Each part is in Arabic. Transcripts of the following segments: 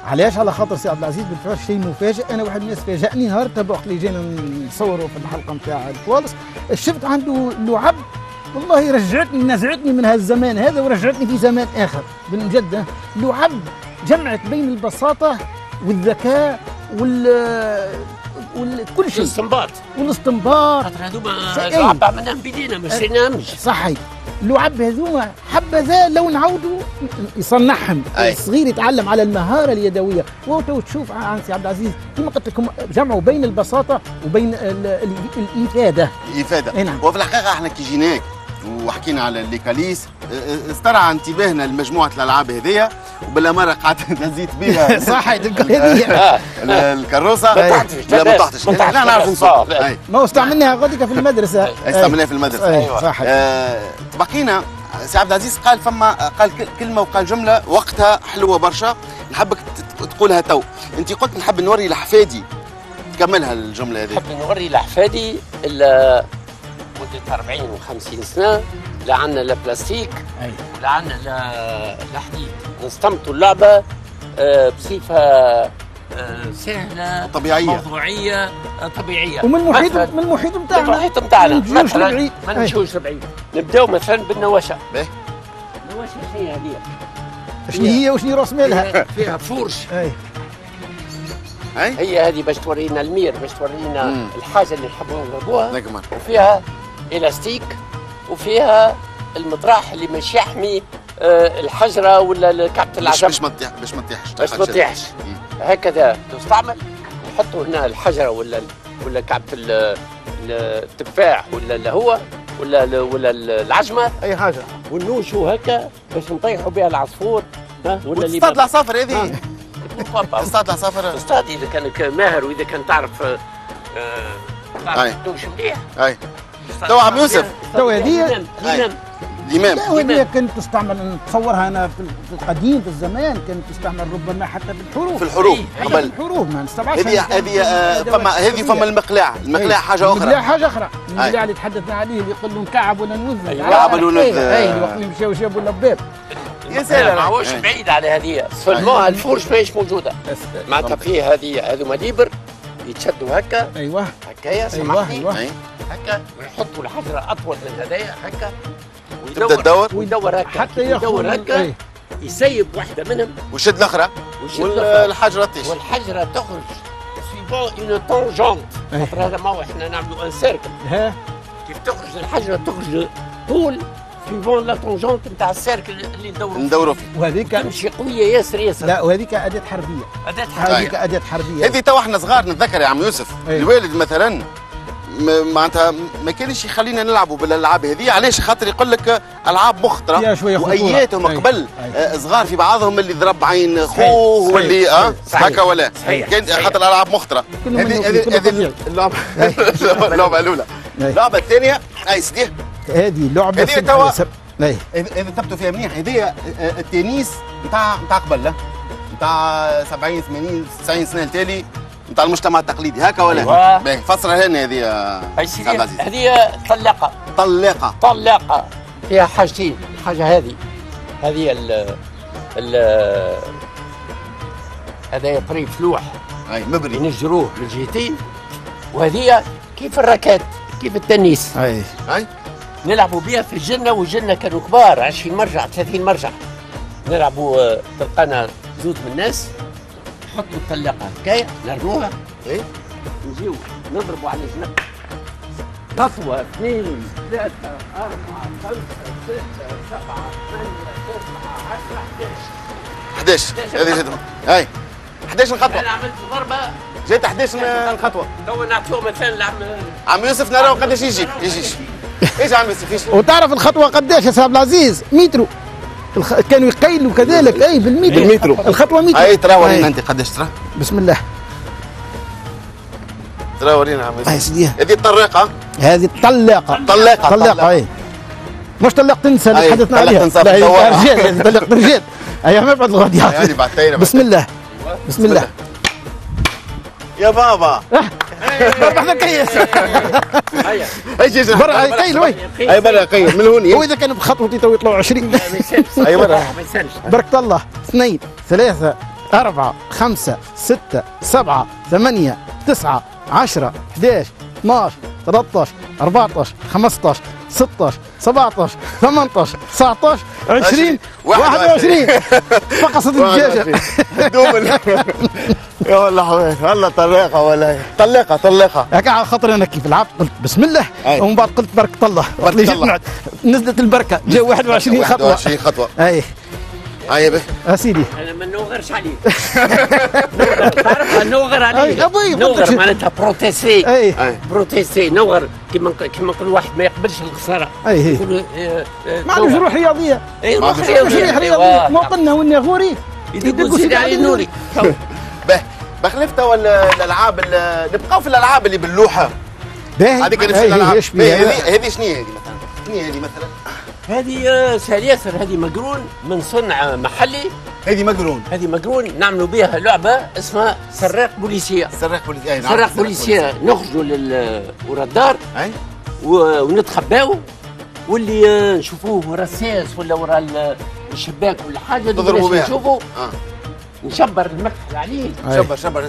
علاش؟ على خاطر سي عبد العزيز بالفعل شيء مفاجئ. انا واحد من الناس فاجأني نهار تبعت لي جينا نصوروا في الحلقه نتاع الكوالس، شفت عنده لعب والله رجعتني نزعتني من هالزمان هذا ورجعتني في زمان اخر بالجد. لعب جمعت بين البساطه والذكاء كل شيء، والاستنباط خاطر هذوما لعب عملناهم بيدينا ما شريناهمش. صحيح. اللعب هذوما حبذا لو نعاودوا يصنعهم الصغير يتعلم على المهاره اليدويه. وانت تشوف عن سي عبد العزيز كما قلت لكم جمعوا بين البساطه وبين الافاده. نعم. وفي الحقيقه احنا كي جيناك وحكينا على الليكاليس استرعى انتباهنا لمجموعه الالعاب هذيا، وبالاماره قعدت نزيت بها صحيح الكروسه. لا ما طحتش، احنا نعرف نسوق. ما استعملناها غاديك في المدرسه. استعملناها في المدرسه. صحيح. بقينا سي عبد العزيز قال كلمه وقال جمله وقتها حلوه برشا، نحبك تقولها تو. انت قلت نحب نوري لحفادي، تكملها الجمله هذه. نحب نوري لحفادي مدة 40 و50 سنة لا عندنا لا بلاستيك ولا عندنا لا حديد، نستمتوا اللعبة بصفة سهلة موضوعية طبيعية. ومن المحيط بتاعنا. من المحيط بتاعنا مثلا ما نمشيوش بعيد. نبداو مثلا بالنواشة. النواشة شنو هي هذه؟ شنو هي وشنو راس مالها؟ فيها فرش. هي هذه باش تورينا المير، باش تورينا الحاجة اللي نحبوا نضربوها. وفيها إلاستيك وفيها المطرح اللي مش يحمي الحجرة ولا كعبة العجب باش ما تطيحش. هكذا تستعمل. نحطوا هنا الحجرة ولا كعبة التفاح ولا هو ولا العجمة أي حاجة، ونوشوا هكا باش نطيحوا بها العصفور. ولا اللي تصطاد العصافر هذه. تصطاد العصافر. تصطاد إذا كانك ماهر وإذا كان تعرف تمشي مليح. تو عم يوسف تو هذه الإمام هذه كانت تستعمل، نتصورها انا في القديم في الزمان كانت تستعمل ربما حتى في الحروب قبل الحروب ما نستبعدش. هذه فما المقلاع حاجه اخرى. المقلاع حاجه اخرى. المقلاع اللي تحدثنا عليه اللي يقول له نكعب ولا نوذ. كعب ولا نوذ. اي وقت يمشيو جابوا اللباب. يا سلام ماهوش بعيد على هذه. سلموها الفرش ماهيش موجوده. معناتها فيه هذوما ليبر يتشدوا هكا. ايوه هكايا سامحني. هكا ويحطوا الحجره اطول من هذايا هكا. ويدور هكا. حتى يدور هكا يسيب واحده منهم ويشد الاخرى والحجره تطيش. والحجره تخرج سيفون اون طونجونت. خاطر هذا ما هو احنا نعملوا ان سيركل. كيف تخرج الحجره تخرج طول سيفون لا طونجونت نتاع السيركل اللي ندوروا فيه. وهذيك تمشي قويه ياسر. لا وهذيك اداه حربيه. هذيك اداه حربيه. هذه تو احنا صغار نتذكر يا عم يوسف الوالد مثلا معناتها ما كانش يخلينا نلعبوا بالالعاب هذه. علاش؟ خاطر يقول لك العاب مخطره واياتهم قبل صغار في بعضهم اللي ضرب عين خوه واللي هكا ولا كان خاطر الالعاب مخطره. هذه اللعبه الاولى. اللعبه الثانيه اي سيدي هذه لعبه اذا تبتوا فيها مليح. هذه التنس نتاع قبل، لا نتاع 70 80 90 سنه التالي نتاع المجتمع التقليدي هكا ولا؟ باهي فسرها لنا هذه يا عبد العزيز. هذه طلاقه فيها حاجتين. الحاجه هذه هذا طريف لوح مبري ينجروه من جهتين، وهذه كيف الراكات كيف التنس. نلعبوا بها في الجنه، والجنه كانوا كبار 20 مرجع 30 مرجع. نلعبوا تلقانا زوج من الناس نحطوا الطلاقه هكايا نرموها نجيو نضربوا على الجنب. خطوه 2 3 4 5 6 7 8 9 10 11. هذه جد هاي 11 خطوه. انا عملت ضربه جات 11 خطوه. تو نعطيهم مثلا عم يوسف نراو قداش يجي ايش عم يوسف. وتعرف الخطوه قداش يا سي عبد العزيز؟ مترو. كانوا يقيلوا كذلك اي بالمترو. الخطوه مترو. اي ترى ورينا انت قداش ترى. بسم الله. ترى ورينا عم يوسف. هاي سيدي هذه الطريقه. هذه الطلاقه اي مش طلقت تنسى اللي تحدثنا عليها. لا رجال طلقت رجال. اي ما بعد الغد هذه بعد. بسم الله بسم الله يا بابا. برا حنا كيس. هيا برا كيل وي. اي برا كيل من هون. واذا كان بخطوتي تو يطلعوا 20. اي برا. بارك الله. 2 3 4 5 6 7 8 9 10 11 12 13 14 15 16 17 18 19 20 21 فقصت الدجاجة. يا والله حويت والله طليقة ولا طليقة هيك على خاطر انا كيف لعبت قلت بسم الله ومن بعد قلت بركة الله نزلت البركة جا 21 خطوة 21 خطوة. اي هاي به سيدي انا ما نوغرش عليك. تعرف نوغر عليك. نوغر معناتها بروتيسي. بروتيسي نوغر كيما نقول واحد ما يقبلش الخساره. يقول ما عندوش روح رياضيه. ما عندوش روح رياضيه. ما قلنا والناغوري يدقوا سيدي علي نوري. به بخلفته ولا الالعاب نبقاو في الالعاب اللي باللوحه. هذيك الالعاب هذه شنو هي هذه مثلا؟ شنو هي هذه مثلا؟ هذه سهل ياسر. هذه مقرون من صنع محلي. هذه مقرون نعملوا بها لعبه اسمها سراق بوليسيه. سراق بوليسيه نخرجوا ورا الدار ونتخباو واللي نشوفوه ورا الساس ولا ورا الشباك ولا حاجه تضربوا بها نشوفوا. نشبر المكحل عليه. شبر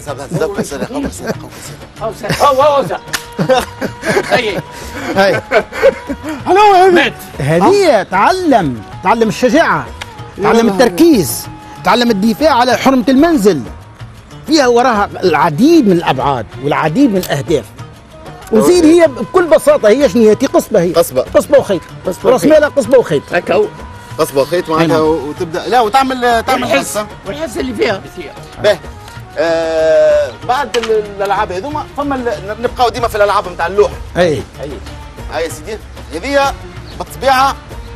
هذه تعلم الشجاعة، تعلم التركيز، تعلم الدفاع على حرمة المنزل. فيها وراها العديد من الأبعاد والعديد من الأهداف. وزيد هي بكل بساطة هي شنو هي؟ قصبة. هي قصبة وخيط. راس مالها قصبة وخيط. هكا قصبة وخيط معناتها وتبدا لا وتعمل حصة والحصة اللي فيها. باهي بعد الالعاب هذوما فما نبقاو ديما في الالعاب نتاع اللوح. هاي يا سيدي هذه بالطبيعه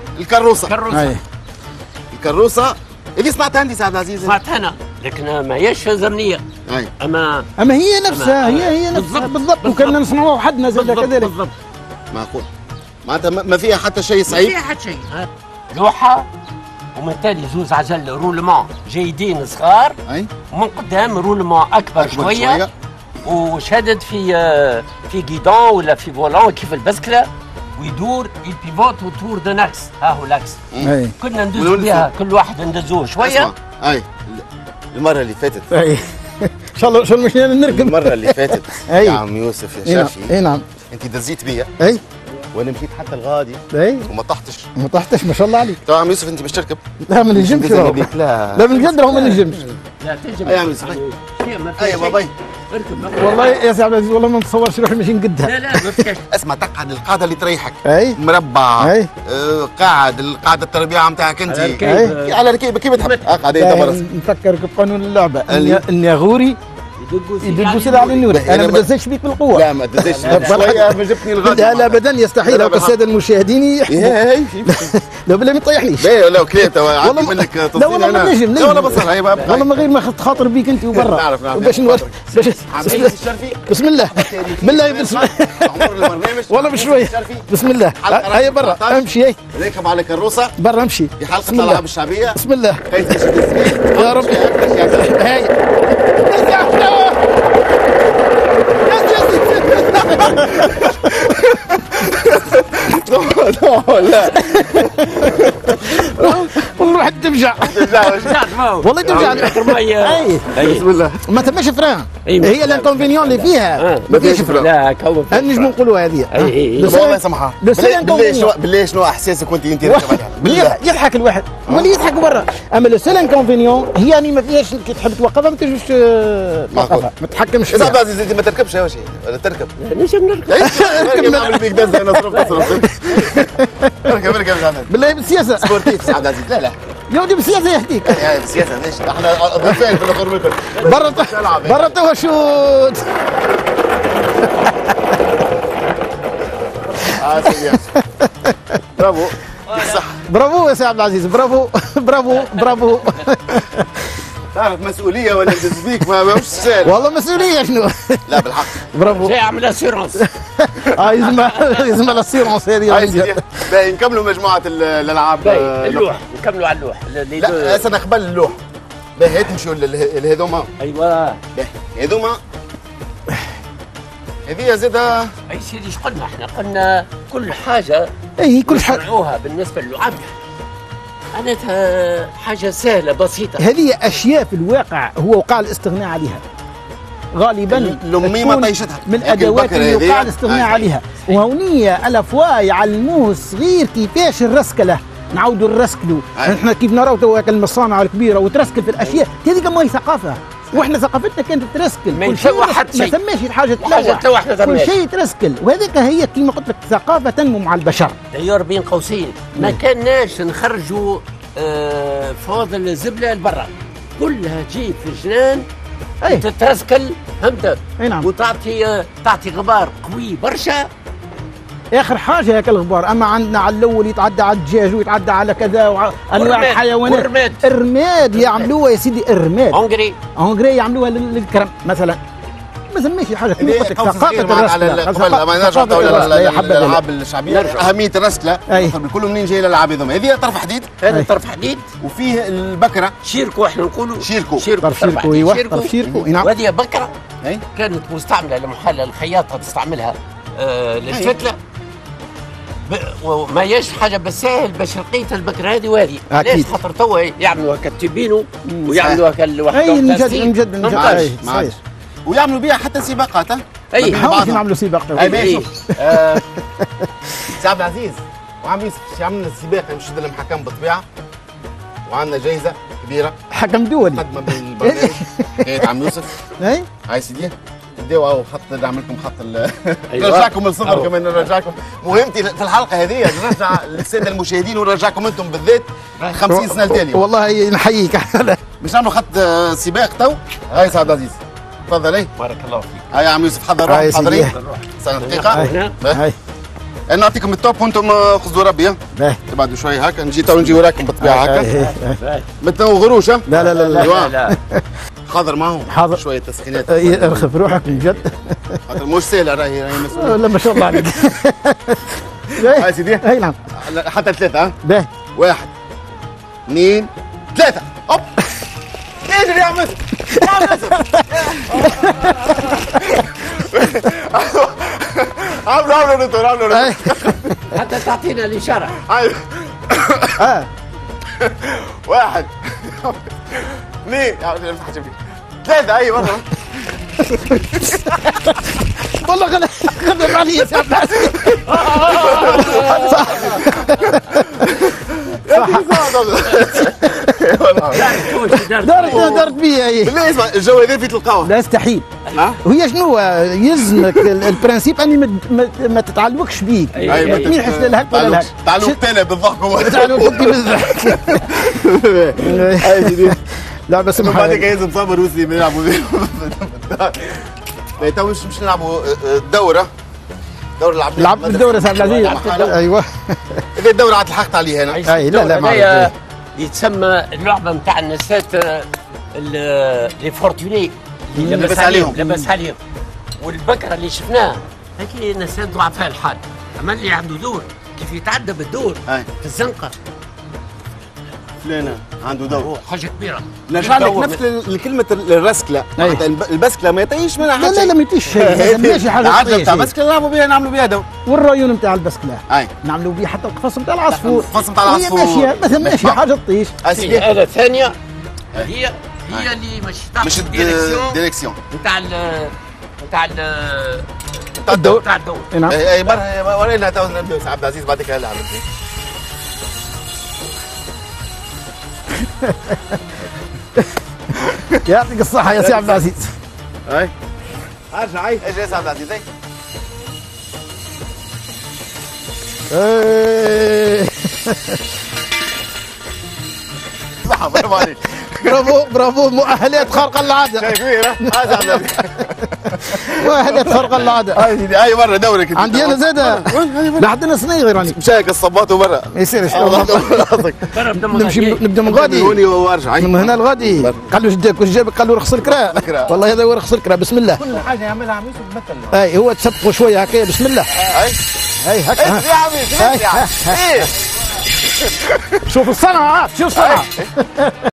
الكروسه هذه صنعتها انت سعد العزيز؟ صنعتها انا لكن ما هيش زرنيه. اما هي نفسها هي نفسها بالضبط وكنا نصنعوها وحدنا زي كذلك بالضبط. معقول معناتها ما فيها حتى شيء صعيب؟ ما فيها حتى شيء. لوحه ومن تالي زوز عجل رولمون جيدين صغار ومن قدام رولمون اكبر شويه وشدد في جيدون ولا في فولون كيف البسكله ويدور البيفوت وتور دو ناكس. ها هو لاكس. كنا ندوزوا بها كل واحد ندوزوه شويه. المره اللي فاتت ان شاء الله مشينا نركب المره اللي فاتت يا عم يوسف يا شافي. نعم انت دزيت بيا وانا مشيت حتى الغادي وما طحتش ما شاء الله عليك. طبعا عم يوسف انت باش تركب؟ لا ما نجمش. لا من جد ما نجمش. لا تنجم يا عم يوسف. اي باباي اركب. والله يا سي عبد العزيز والله ما نتصورش روحي ماشي نقدها. لا ما فيهاش. اسمع تقعد القاعده اللي تريحك. مربع. قاعد القاعده التربيع نتاعك انت. على ركيبه كيف تحب اقعد نفكرك بقانون اللعبه. الناغوري يدقوا سيدي علي النوري. انا ما دزيتش بيك بالقوه. لا ما دزيتش شويه ما جبتني الغد. لا ابدا يستحيل. الساده المشاهدين لا بالله ما تطيحنيش. لا لو كريت عندي منك تصديق. لا والله ما نجم. لا والله بصر هاي والله ما غير ما خدت خاطر بيك انت وبرا. نعرف باش بسم الله بالله بسم الله والله بشويه بسم الله. هيا برا امشي. هي ركب على كروسه برا امشي في حلقه الالعاب الشعبيه. بسم الله يا رب. هاي لا والله تفجع والله تفجع. بسم الله ما تماش فران. هي الانكونفينيون اللي فيها ما فيش فران. لا كون نجم نقولوا هذه. والله سامحها بالله شنو احساسك وانت راكب عليها؟ يضحك الواحد امال يضحك برا. اما لو سيل انكونفينيون هي يعني ما فيهاش كي تحب توقفها ما تجوش توقفها ما تحكمش فيها. صعب عزيز ما تركبش يا شيء ولا تركب؟ نجم نركب. نعمل بيك دزه انا اركب بالله بالسياسه سبورتيف سعد عزيز. لا يا ودي بالسياسه يهديك. بالسياسه ليش احنا ضيفين في الاخر منكم برا توا شوت. برافو صح برافو يا سي عبد العزيز. برافو تعرف مسؤوليه ولا تزبيك ما مش سهل والله مسؤوليه شنو. لا بالحق برافو جاي اعمل اسيرونس. يسمى الاسيرونس هذه. باهي نكملوا مجموعه الالعاب. اللوح نكملوا على اللوح. لا انا قبل اللوح باهي نمشيو لهذوما. ايوه باهي هذوما هذه زادة. اي سيدي ايش قلنا احنا؟ قلنا كل حاجه كل حاجه نصنعوها بالنسبه للعب معناتها حاجه سهله بسيطه. هذه اشياء في الواقع هو وقع الاستغناء عليها غالبا، الاميمه طيشتها من الادوات اللي وقع الاستغناء عليها. وهونية الافوا يعلموه صغير كيفاش الرسكله، نعاودوا نرسكلوا. احنا كيف نراو تو المصانع الكبيره وترسكل في الاشياء هذه كما هي ثقافه، واحنا ثقافتنا كانت ترسكل كل شيء، ما ثماش حاجه تلوح، كل شيء ترسكل. وهذيك هي كما قلت لك ثقافه تنمو مع البشر. داير بين قوسين ما كناش نخرجوا فواضل الزبله لبرا، كلها تجي في الجنان تترسكل، فهمت؟ نعم. تعطي غبار قوي برشا. اخر حاجه هيك الغبار. اما عندنا على الاول يتعدى على الدجاج ويتعدى على كذا وانواع الحيوانات. الرماد يعملوها يا سيدي، الرماد اونغري يعملوها للكرم مثلا. ما سميش حاجه كما قلت لك ثقافه الرسكله. قبل ما نرجع للالعاب الشعبيه، اهميه الرسكله كله منين جاي الالعاب هذوما؟ هذه طرف حديد، هذا طرف حديد وفيه البكره شيركو، احنا نقولوا شيركو طرف شيركو. نعم. وهذه بكره كانت مستعمله لمحل الخياطه تستعملها للفتله، وما ياش حاجه بالساهل باش لقيت البكره هذه وهذه. ليش؟ خاطر توا يعملوا هكا تيبينو ويعملوا هكا الوحده نجد ويعملوا بها حتى سباقات. اي نعملوا سباقات. ماشي سي عبد العزيز وعم يوسف عملنا السباق نشد المحكم بالطبيعه، وعندنا جائزه كبيره حكم دولي خدمه بالبرنامج كانت عم يوسف. هاي سيدي نديو اهو خط نعمل لكم خط نرجعكم للصغر كمان، نرجعكم. مهمتي في الحلقه هذه نرجع للساده المشاهدين ونرجعكم انتم بالذات 50 سنه التاليه. والله نحييك. باش نعملوا خط سباق تو. هاي سعد عزيز تفضل. بارك الله فيك. هاي عم يوسف حضر حاضرين سنه دقيقه. انا نعطيكم التوب وانتم خذوا ربي. تبعدوا شوي هكا نجي تو نجي وراكم بالطبيعه هكا. ما تنوغروش. لا لا لا لا حاضر معهم. حاضر شويه تسخينات. ارخف روحك من جد. خاطر مش سهله راهي مسؤول. لا ما شاء الله عليك. هاي سيدي. اي نعم. حتى ثلاثه. باهي 1 2 3 هوب. اجري يا عم يوسف. يا عم يوسف. عملوا حتى تعطينا الاشاره. 1 2 3. اي مره والله غلب علي يا سعد العزيز. دارت بيا هي. لا اسمع الجو هذا في تلقاوه. لا يستحيل. وهي شنو يلزمك البرانسيب اني ما تتعلقش بيك. مين يحس لهك ولا لهك. تعلق تاني بالضحك. تعلق بالضحك. لا بس من بعد يلزم صابر وسليم يلعبوا تو مش نلعبوا دورة لعبت الدورة سعد العزيز. ايوه هذه الدورة عاد لحقت عليها انا. اي لا ما يتسمى اللعبة نتاع النسات لي فورتوني اللي لبس عليهم والبكرة اللي شفناها هيك نسات ضعفاء الحال. اما اللي عنده دور كيف يتعدى بالدور في الزنقة. فلانة عنده دور حاجة كبيرة. نرجع لك نفس لكلمة الرسكلة. البسكلة ما يطيش منها حاجة. لا ما يطيش شيء. ماشي حاجة العجلة نتاع البسكلة نعملوا بها دور. والرايون نتاع البسكلة نعملوا بها حتى القفص نتاع العصفور. القفص نتاع العصفور هي ماشية ماشي حاجة تطيش. هذا الثانية هي اللي مش ديريكسيون نتاع الدور. نعم. اي مرة ورينا تو نبداو سي عبد العزيز بعدك هلا يعطيك الصحة يا سي عبد العزيز. اي ارجع ايش يا سي عبد العزيز. برافو عليك. برافو مؤهلات خارقة للعادة. شيء كبير. هذا عبد العزيز. مؤهلات خارقة للعادة. اي مرة دورك انت. عندي انا زادة. لحدنا صنايع راني. مشاك الصباط وبرا. ما يصيرش. نبدا من غادي. هوني وارجع. من هنا لغادي. قال له جداك واش جابك؟ قال له رخص الكرا. والله هذا هو رخص الكرا. بسم الله. كل حاجة يعملها عم يوسف مثل. اي هو تسبقوا شوية هكايا. بسم الله. اي هكا. يا عمي شوف الصنعة. شوف الصنعة.